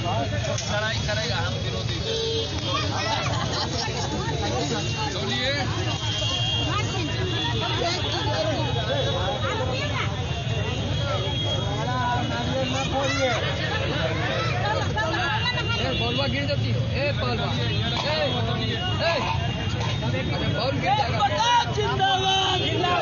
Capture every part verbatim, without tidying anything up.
लड़ाई करेगा हम विरोधी बोलिए। बॉलवा गिर जाती है। ए बॉलवा बॉल गिर जाएगा। जिंदाबाद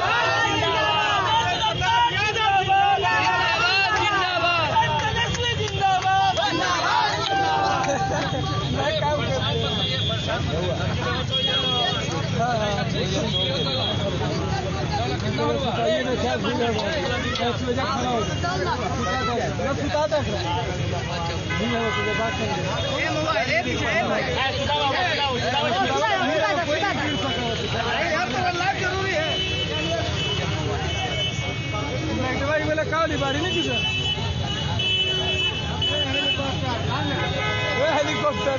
helicopter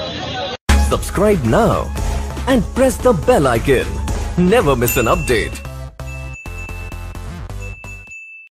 Subscribe now and press the bell icon. Never miss an update.